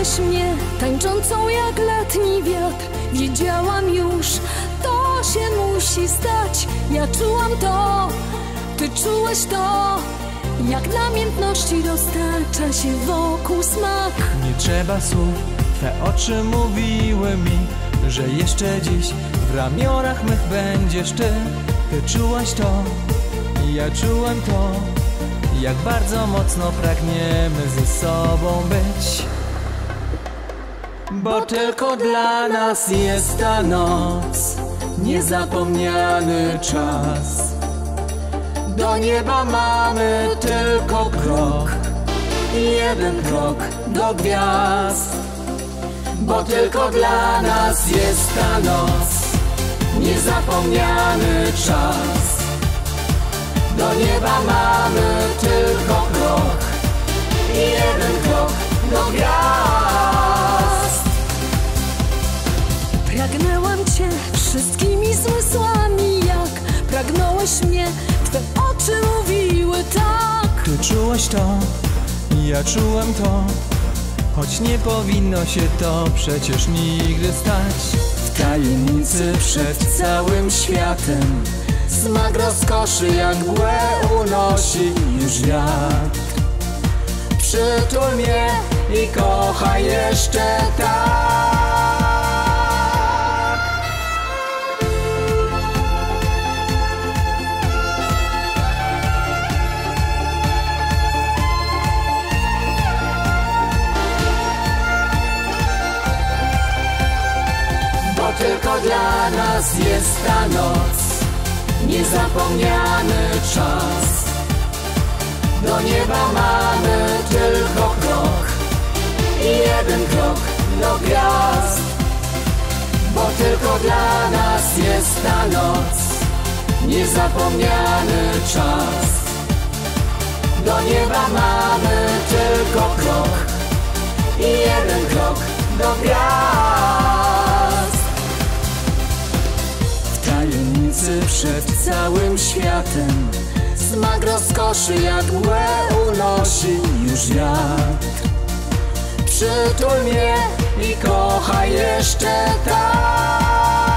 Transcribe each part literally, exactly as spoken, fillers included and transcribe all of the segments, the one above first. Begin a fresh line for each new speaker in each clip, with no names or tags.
Pragnęłaś mnie tańczącą jak letni wiatr. Wiedziałam już, to się musi stać. Ja czułam to, ty czułeś to. Jak namiętności roztacza się wokół smak.
Nie trzeba słów, twe oczy mówiły mi, że jeszcze dziś w ramionach mych będziesz ty. Ty czułaś to, ja czułem to. Jak bardzo mocno pragniemy ze sobą być. Bo tylko dla nas jest ta noc, niezapomniany czas. Do nieba mamy tylko krok, jeden krok do gwiazd. Bo tylko dla nas jest ta noc, niezapomniany czas. Do nieba mamy tylko krok, jeden krok do gwiazd.
Pragnęłam cię wszystkimi zmysłami, jak pragnąłeś mnie, twe oczy mówiły tak.
Ty czułaś to, ja czułem to, choć nie powinno się to przecież nigdy stać. W tajemnicy przed całym światem smak rozkoszy jak mgłę unosi już wiatr. Przytul mnie i kochaj jeszcze tak. Bo tylko dla nas jest ta noc, niezapomniany czas. Do nieba mamy tylko krok i jeden krok do gwiazd. Bo tylko dla nas jest ta noc, niezapomniany czas. Do nieba mamy tylko krok i jeden krok do gwiazd. W tajemnicy przed całym światem smak rozkoszy jak mgłę unosi już wiatr. Przytul mnie i kochaj jeszcze tak.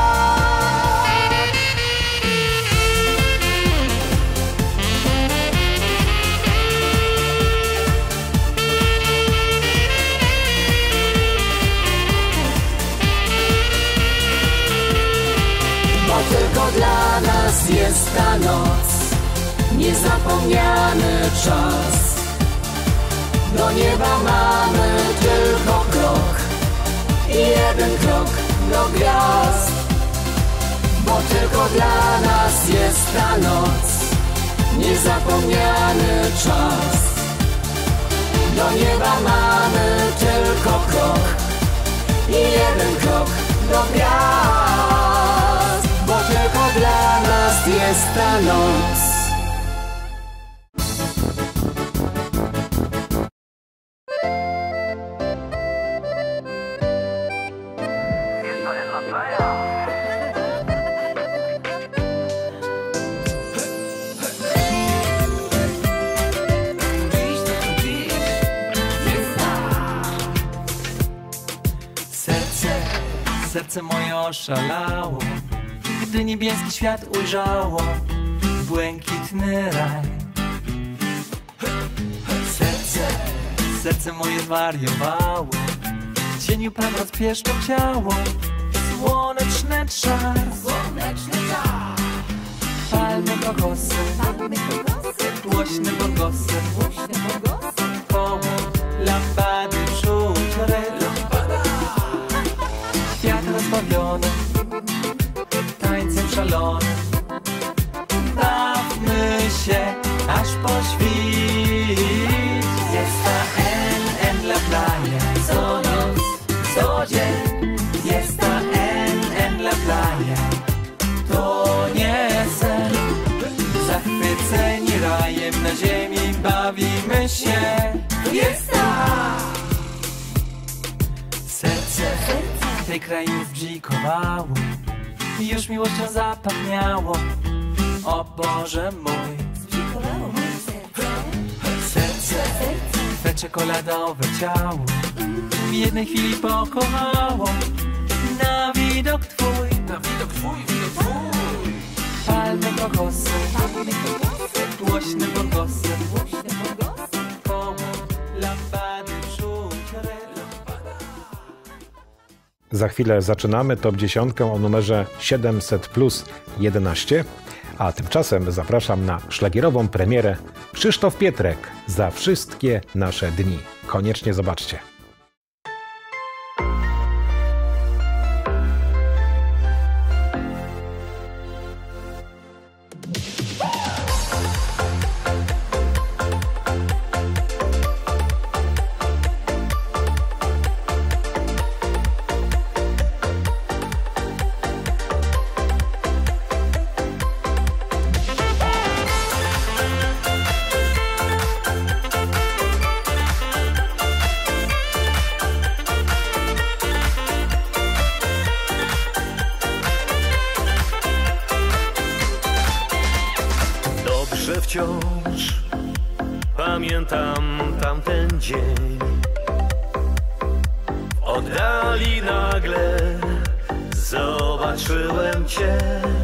Bo tylko dla nas jest ta noc, niezapomniany czas. Do nieba mamy tylko krok i jeden krok do gwiazd. Bo tylko dla nas jest ta noc, niezapomniany czas. Do nieba mamy tylko krok i jeden krok do gwiazd. Bo tylko dla nas jest ta noc. Serce moje oszalało, gdy niebieski świat ujrzało błękitny raj. Serce, serce moje zwariowało, w cieniu Pan rozpieszczał ciało. Słoneczny czar, słoneczny czar. Palmy kokosy, palmy kokosy, głośne borgosy, głośne borgosy. Koło lampady czuć rytm. Świat rozbawiony, tańcem szalonym. Bawmy się aż po świt. Jest ta en, en la playa. Co noc, co dzień. Jest ta en, en la playa. To nie sen. Zachwyceni rajem na ziemi bawimy się. Jest ta. Serce tej krainy zbzikowało i już miłością zapachniało. O Boże mój, zbzikowało moje serce. Serce, twe czekoladowe ciało w jednej chwili pokochało. Na widok twój,
na widok twój, widok twój.
palne kokosy, głośne pogłosy, koło lampady żółte.
Za chwilę zaczynamy top dziesiątkę o numerze siedemset plus jedenaście, a tymczasem zapraszam na szlagierową premierę Krzysztof Pietrek Za wszystkie nasze dni. Koniecznie zobaczcie.
Wciąż pamiętam tamten dzień. W oddali nagle zobaczyłem Cię.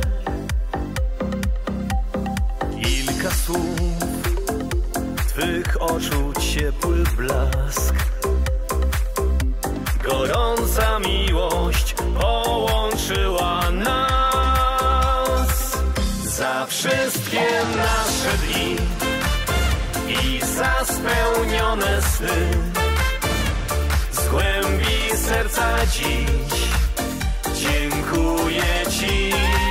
Kilka słów, Twych oczu ciepły blask, gorąca miłość połączyła nas. Za wszystkie nasze dni i za spełnione sny, z głębi serca dziś dziękuję Ci.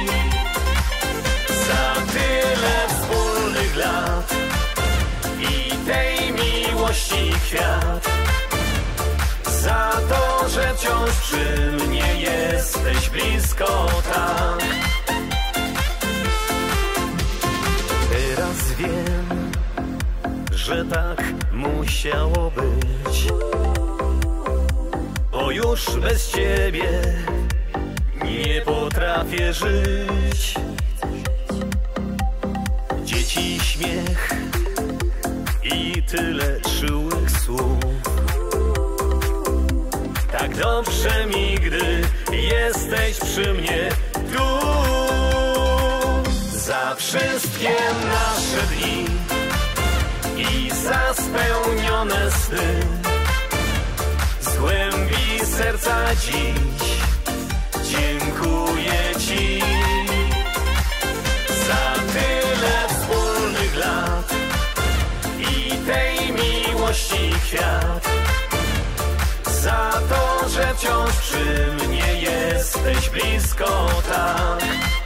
Za tyle wspólnych lat i tej miłości kwiat, za to, że wciąż przy mnie jesteś blisko tak. Teraz wiem, że tak musiało być, bo już bez Ciebie nie potrafię żyć. Dzieci śmiech i tyle czułych słów, tak dobrze mi, gdy jesteś przy mnie tu. Za wszystkie nasze dni i za spełnione sny, z głębi serca dziś dziękuję Ci. Za tyle wspólnych lat i tej miłości kwiat, za to, że wciąż przy mnie jesteś blisko tak.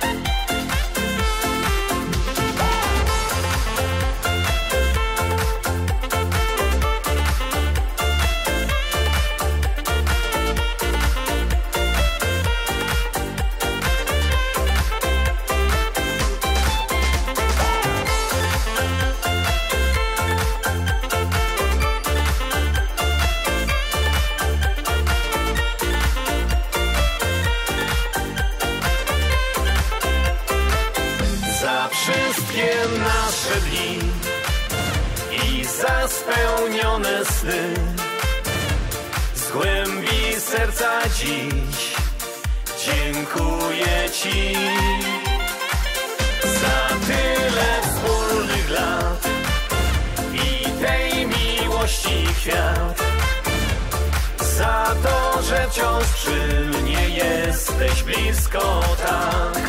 Wszystkie nasze dni i za spełnione sny, z głębi serca dziś dziękuję Ci. Za tyle wspólnych lat i tej miłości kwiat, za to, że wciąż przy mnie jesteś blisko tak.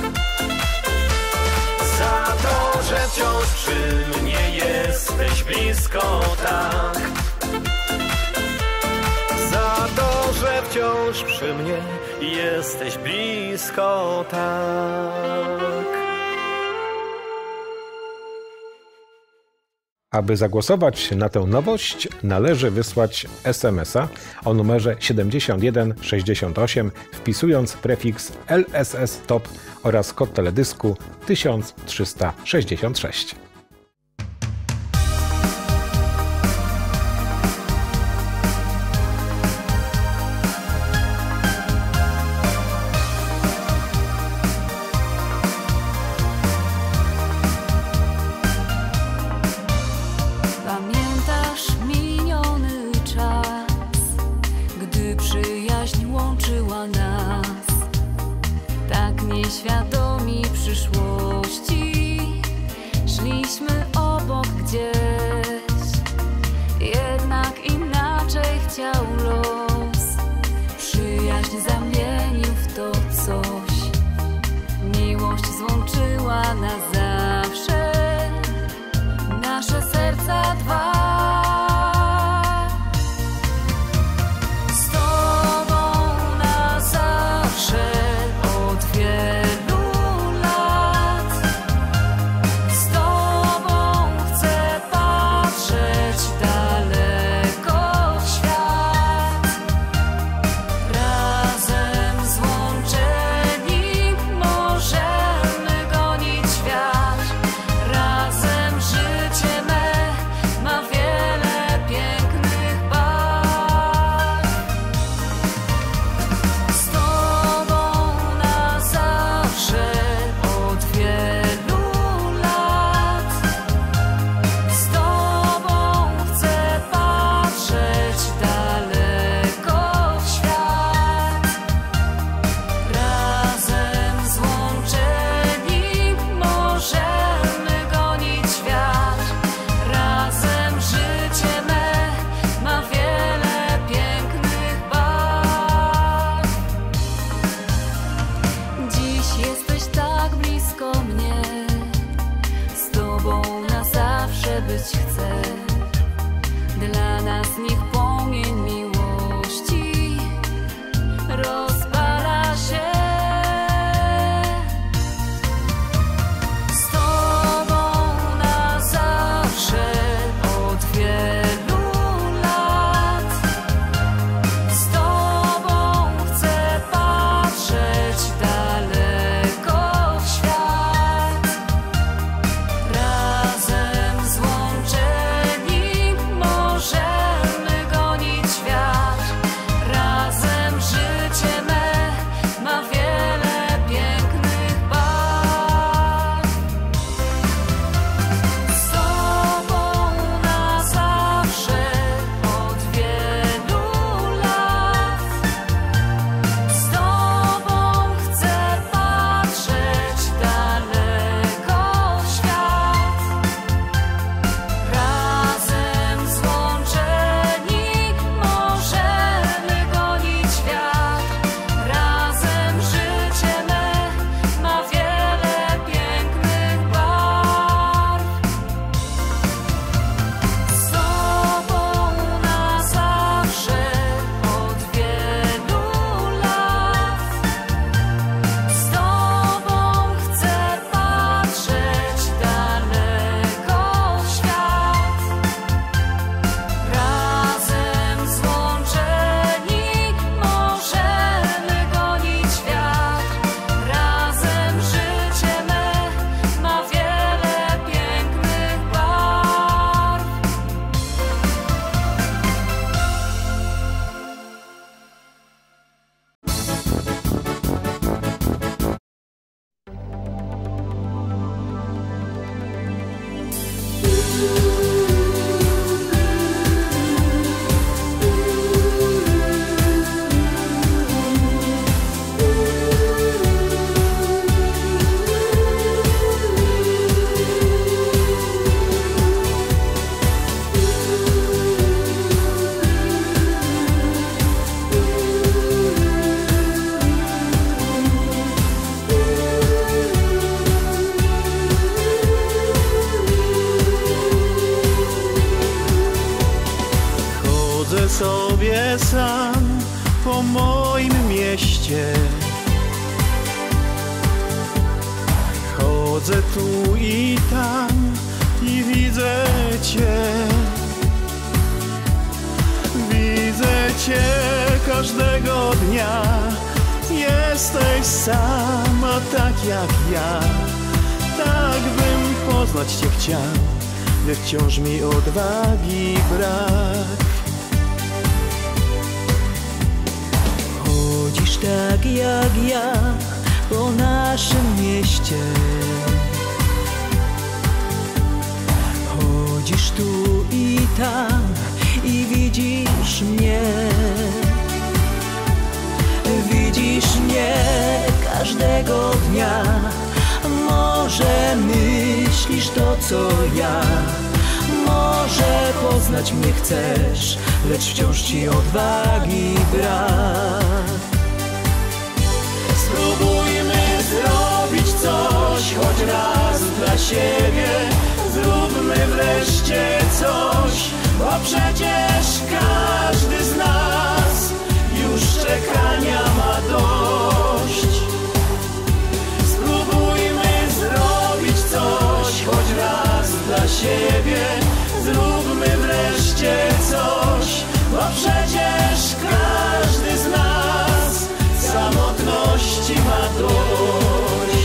Za to, że wciąż przy mnie jesteś blisko tak. Za to, że wciąż przy mnie jesteś blisko tak.
Aby zagłosować na tę nowość, należy wysłać es em es a o numerze siedemdziesiąt jeden sześćdziesiąt osiem, wpisując prefiks L S S Top oraz kod teledysku tysiąc trzysta sześćdziesiąt sześć.
Pamiętasz miniony czas, nieświadomi przyszłości. Szliśmy obok gdzieś, jednak inaczej chciał los. Przyjaźń zamienił w to coś, miłość złączyła na zawsze nasze serca dwa.
sobie sam po moim mieście. Chodzę tu i tam i widzę Cię. Widzę Cię każdego dnia. Jesteś sama tak jak ja. Tak bym poznać Cię chciał, lecz wciąż mi odwagi brak. Chodzisz tak jak ja po naszym mieście. Chodzisz tu i tam i widzisz mnie. Widzisz mnie każdego dnia. myślisz to co ja. Może poznać mnie chcesz, lecz wciąż ci odwagi brak. Spróbujmy zrobić coś, choć raz dla siebie. Zróbmy wreszcie coś, bo przecież każdy z nas już czekania ma dość. Spróbujmy zrobić coś, choć raz dla siebie. Zróbmy wreszcie coś, bo przecież każdy z nas samotności ma dość.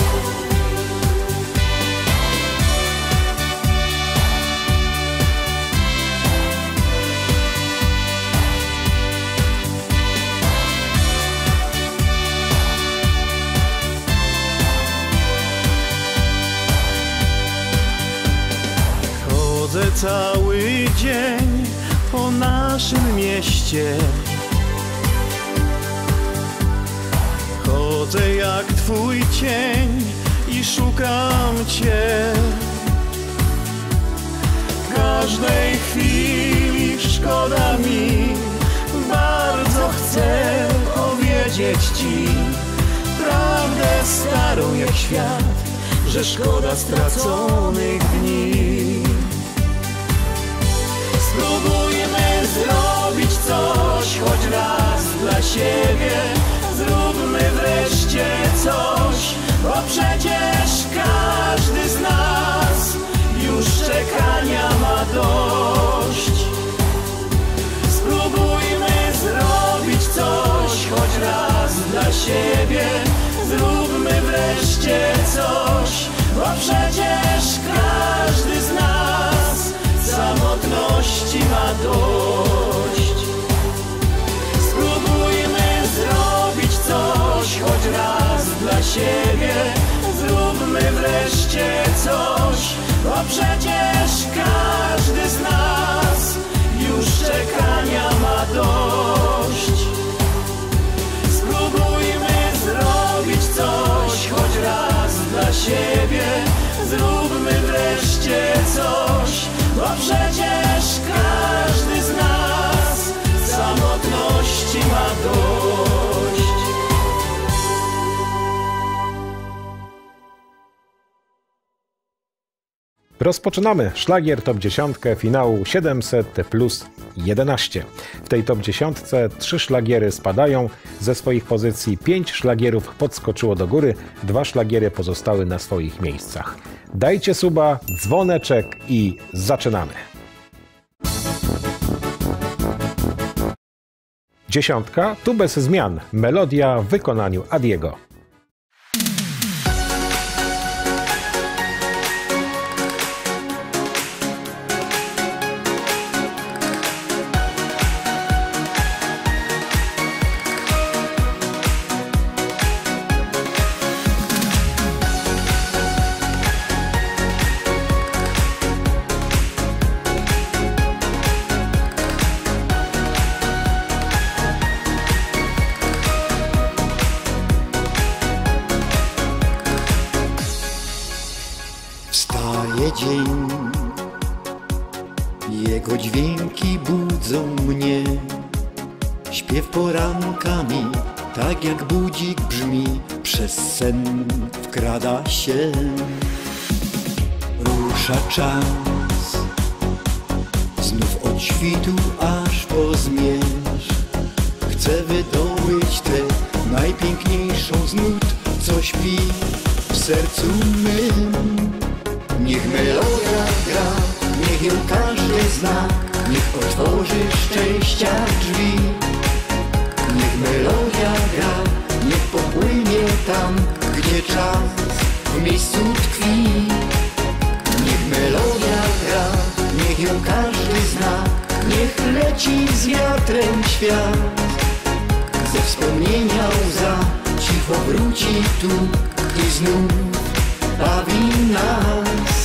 Chodzę cały dzień po naszym mieście. Chodzę jak twój cień i szukam cię. Każdej chwili szkoda mi, bardzo chcę powiedzieć ci prawdę starą jak świat, że szkoda straconych dni. Spróbujmy zrobić coś, choć raz dla siebie. Zróbmy wreszcie coś, bo przecież każdy z nas już czekania ma dość. Spróbujmy zrobić coś, choć raz dla siebie. Zróbmy wreszcie coś, bo przecież każdy z nas samotności ma dość. Spróbujmy zrobić coś, choć raz dla siebie. Zróbmy wreszcie coś, bo przecież każdy z nas już czekania ma dość. Spróbujmy zrobić coś, choć raz dla siebie. Zróbmy wreszcie coś, bo przecież każdy z nas samotności ma dość.
Rozpoczynamy szlagier top dziesięć finału siedemset plus jedenaście. W tej top dziesięć trzy szlagiery spadają ze swoich pozycji, pięć szlagierów podskoczyło do góry, dwa szlagiery pozostały na swoich miejscach. Dajcie suba, dzwoneczek i zaczynamy. Dziesiątka, tu bez zmian, melodia w wykonaniu Adiego.
Dzień, jego dźwięki budzą mnie. Śpiew porankami, tak jak budzik brzmi, przez sen wkrada się. Rusza czas, znów od świtu aż po zmierzch. Chcę wydobyć tę najpiękniejszą z nut, co śpi w sercu mym. Niech melodia gra, niech ją każdy zna, niech otworzy szczęścia drzwi. Niech melodia gra, niech popłynie tam, gdzie czas w miejscu tkwi. Niech melodia gra, niech ją każdy zna, niech leci z wiatrem świat. Ze wspomnienia łza cicho wróci tu i znów bawi nas.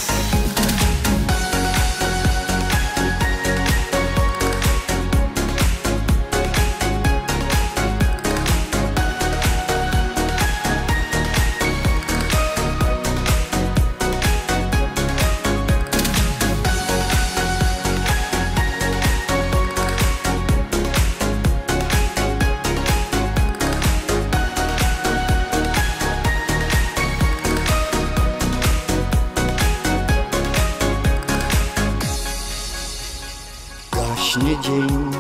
dzień.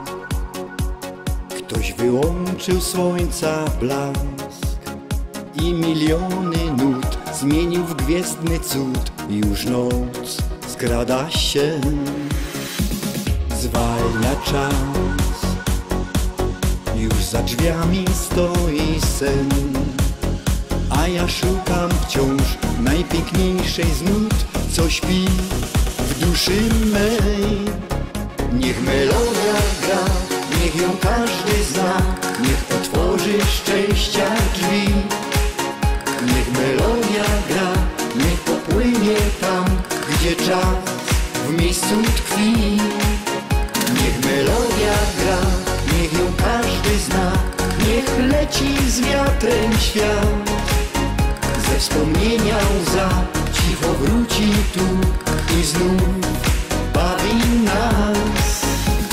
Ktoś wyłączył słońca blask i miliony nut zmienił w gwiezdny cud. Już noc skrada się, zwalnia czas. Już za drzwiami stoi sen, a ja szukam wciąż najpiękniejszej z nut, co śpi w duszy mej. Niech melodia gra, niech ją każdy zna, niech otworzy szczęścia drzwi. Niech melodia gra, niech popłynie tam, gdzie czas w miejscu tkwi. Niech melodia gra, niech ją każdy zna, niech leci z wiatrem świat. Ze wspomnienia łza cicho wróci tu i znów bawi nas.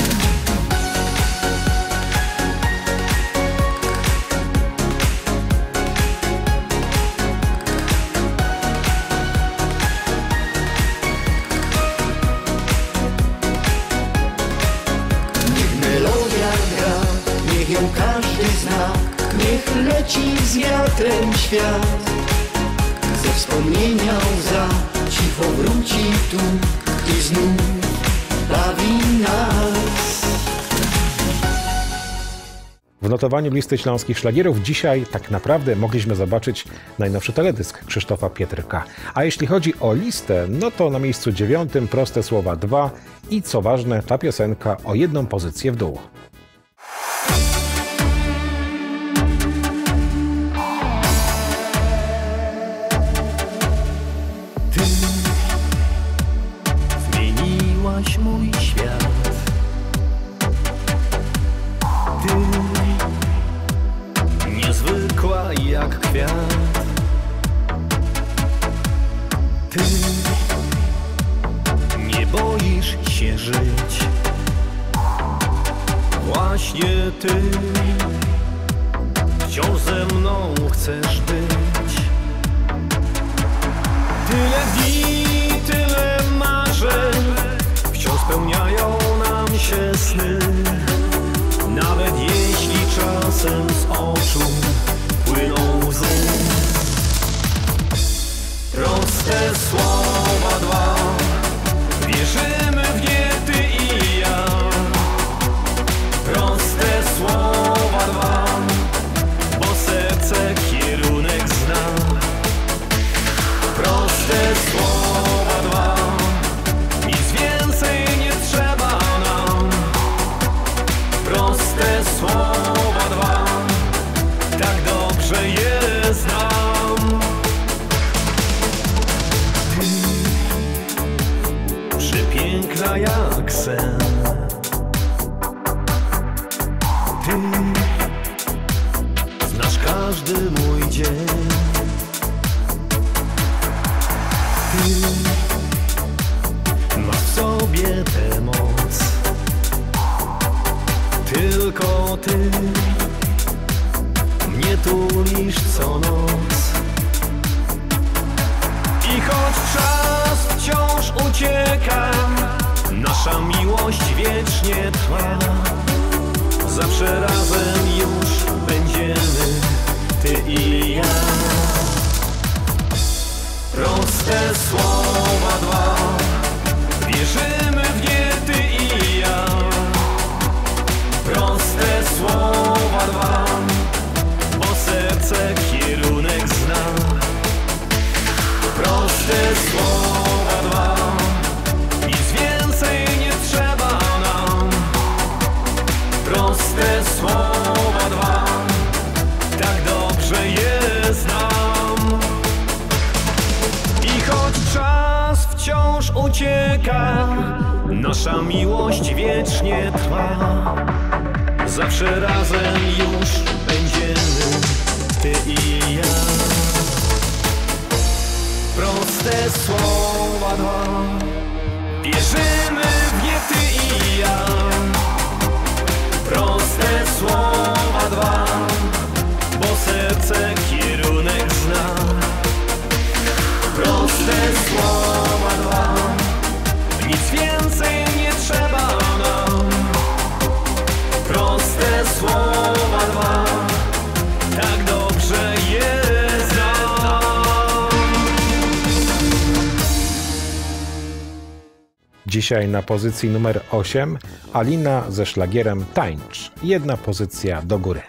Niech ją każdy zna, niech leci z wiatrem świat. Ze wspomnienia łza cicho wróci tu i znów bawi nas.
W notowaniu listy śląskich szlagierów dzisiaj tak naprawdę mogliśmy zobaczyć najnowszy teledysk Krzysztofa Pietrka. A jeśli chodzi o listę, no to na miejscu dziewiątym Proste Słowa dwa i co ważne, ta piosenka o jedną pozycję w dół.
Mój świat, ty niezwykła jak kwiat, ty nie boisz się żyć, właśnie ty wciąż ze mną chcesz być. Tyle dni, tyle marzeń, wciąż spełniają nam się sny, nawet jeśli czasem z oczu płyną łzy. Proste słowa dwa, wierzymy w nie ty i ja. Proste słowa dwa, bo serce kierunek zna. Proste słowa dwa, nic więcej nie trzeba nam. Proste słowa dwa, tak dobrze je znam. Ty, przepiękna jak sen, ty znasz każdy mój dzień. Ty masz w sobie tę moc, tylko ty mnie tulisz co noc. I choć czas wciąż ucieka, nasza miłość wiecznie trwa. Zawsze razem już będziemy, ty i ja. Proste słowa dwa, wierzymy w nie ty i ja. Proste słowa dwa, bo serce kierunek zna. Proste słowa dwa, nic więcej nie trzeba nam. Proste słowa dwa, tak dobrze je znam. I choć czas wciąż ucieka, nasza miłość wiecznie trwa. Zawsze razem już będziemy, ty i ja. Proste słowa dwa, wierzymy w nie ty i ja. Proste słowa dwa, bo serce kierunek zna. Proste słowa dwa, nic więcej nie trzeba nam.
Dzisiaj na pozycji numer osiem Alina ze szlagierem Tańcz. Jedna pozycja do góry.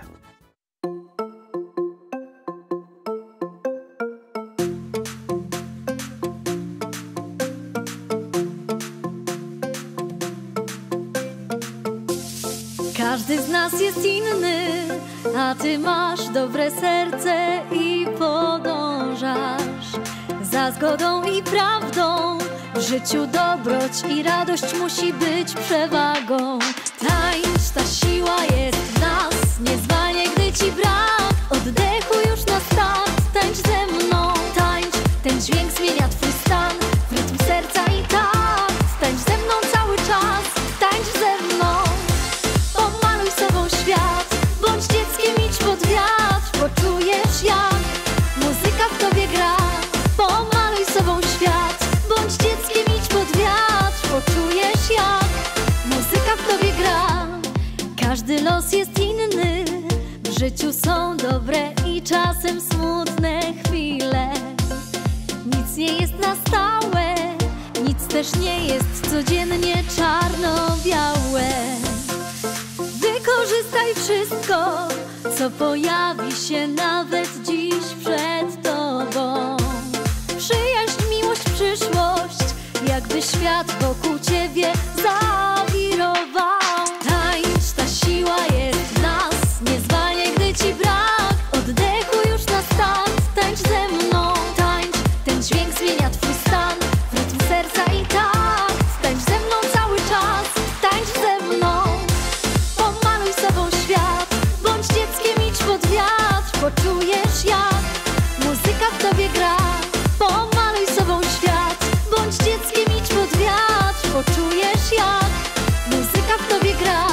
Każdy z nas jest inny, a ty masz dobre serce i podążasz za zgodą i prawdą. W życiu dobroć i radość musi być przewagą. Tańcz, ta siła jest w nas, niezwanie gdy ci brak oddechu już na start. Tańcz ze mną, tańcz, ten dźwięk zmienia twój stan w rytm serca i takt. Tańcz ze mną cały czas, tańcz ze mną. Pomaluj sobą świat, bądź dzieckiem, idź pod wiatr. Poczujesz jak muzyka w tobie gra. Pomaluj sobą świat, bądź dzieckiem, idź pod wiatr. Poczujesz jak muzyka w tobie gra. Każdy los jest inny, w życiu są dobre i czasem smutne chwile. Nic nie jest na stałe, nic też nie jest codziennie czarno-białe. Wykorzystaj wszystko, co pojawi się nawet dziś przed tobą. Przyjaźń, miłość, przyszłość, jakby świat wokół ciebie zawirował. Tańcz, ta siła jest w nas, niezwanie gdy ci brak oddechu już na start. Tańcz ze mną, tańcz, ten dźwięk zmienia twój stan w rytm serca i takt. Tańcz ze mną cały czas, tańcz ze mną. Pomaluj sobą świat, bądź dzieckiem, idź pod wiatr. Poczujesz jak muzyka w tobie gra. Pomaluj sobą świat, bądź dzieckiem, idź pod wiatr. Poczujesz jak muzyka w tobie gra.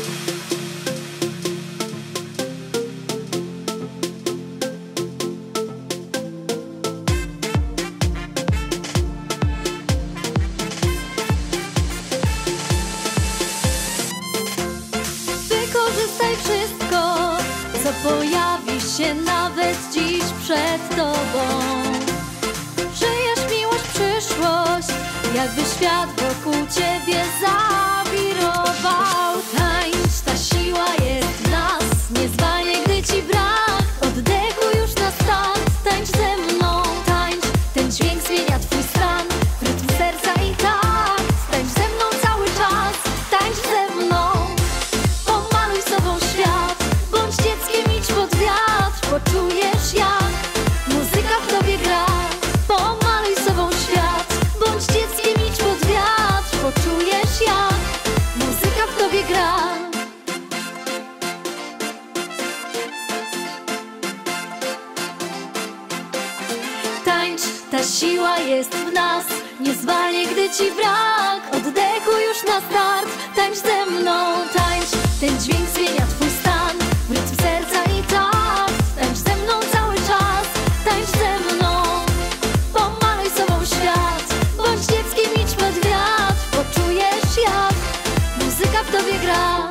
Wykorzystaj wszystko, co pojawi się nawet dziś przed tobą. Przyjaźń, miłość, przyszłość, jakby świat wokół ciebie zawirował. Tańcz, ta siła jest w nas, niezwanie gdy ci brak oddechu już na start. Tańcz ze mną, tańcz, ten dźwięk zmienia twój stan w rytm serca i takt. Tańcz ze mną cały czas, tańcz ze mną. Pomaluj sobą świat, bądź dzieckiem, idź pod wiatr. Poczujesz jak muzyka w tobie gra. Pomaluj sobą świat, bądź dzieckiem, idź pod wiatr. Poczujesz jak muzyka w tobie gra. Tańcz, ta siła jest w nas, niezwanie gdy ci brak oddechu już na start. Tańcz ze mną, tańcz, ten dźwięk zmienia twój stan w rytm serca i takt. Tańcz ze mną cały czas, tańcz ze mną. Pomaluj sobą świat, bądź dzieckiem, idź pod wiatr. Poczujesz jak muzyka w tobie gra.